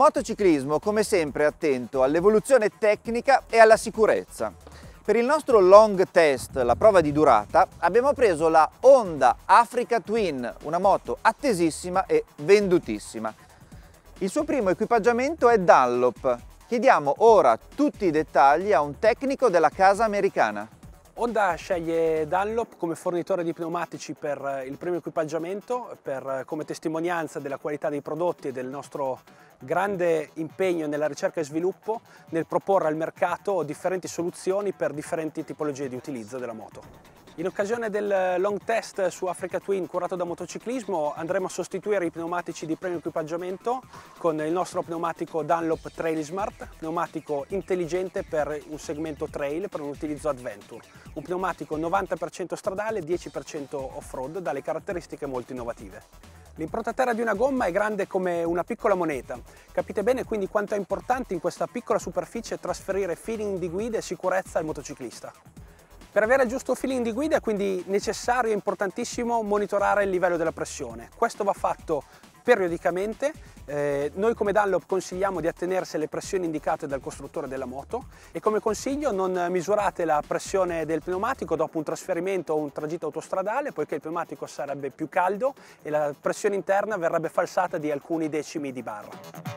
Motociclismo, come sempre, attento all'evoluzione tecnica e alla sicurezza. Per il nostro long test, la prova di durata, abbiamo preso la Honda Africa Twin, una moto attesissima e vendutissima. Il suo primo equipaggiamento è Dunlop. Chiediamo ora tutti i dettagli a un tecnico della casa americana. Honda sceglie Dunlop come fornitore di pneumatici per il primo equipaggiamento, come testimonianza della qualità dei prodotti e del nostro grande impegno nella ricerca e sviluppo nel proporre al mercato differenti soluzioni per differenti tipologie di utilizzo della moto. In occasione del long test su Africa Twin curato da Motociclismo andremo a sostituire i pneumatici di primo equipaggiamento con il nostro pneumatico Dunlop Trail Smart, pneumatico intelligente per un segmento trail, per un utilizzo adventure. Un pneumatico 90% stradale, 10% off-road, dalle caratteristiche molto innovative. L'impronta terra di una gomma è grande come una piccola moneta. Capite bene quindi quanto è importante in questa piccola superficie trasferire feeling di guida e sicurezza al motociclista. Per avere il giusto feeling di guida è quindi necessario e importantissimo monitorare il livello della pressione. Questo va fatto periodicamente. Noi come Dunlop consigliamo di attenersi alle pressioni indicate dal costruttore della moto e come consiglio non misurate la pressione del pneumatico dopo un trasferimento o un tragitto autostradale, poiché il pneumatico sarebbe più caldo e la pressione interna verrebbe falsata di alcuni decimi di barra.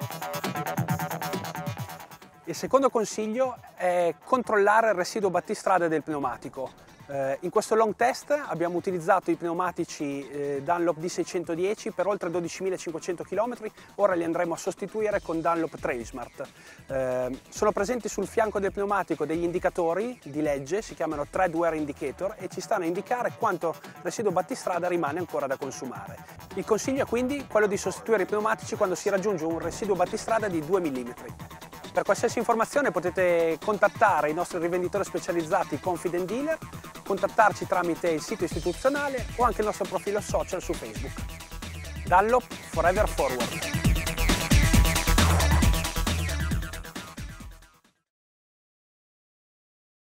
Il secondo consiglio è controllare il residuo battistrada del pneumatico. In questo long test abbiamo utilizzato i pneumatici Dunlop D610 per oltre 12.500 km, ora li andremo a sostituire con Dunlop Trail Smart. Sono presenti sul fianco del pneumatico degli indicatori di legge, si chiamano Tread Wear Indicator, e ci stanno a indicare quanto residuo battistrada rimane ancora da consumare. Il consiglio è quindi quello di sostituire i pneumatici quando si raggiunge un residuo battistrada di 2 mm. Per qualsiasi informazione potete contattare i nostri rivenditori specializzati Confident Dealer, contattarci tramite il sito istituzionale o anche il nostro profilo social su Facebook. Dunlop Forever Forward.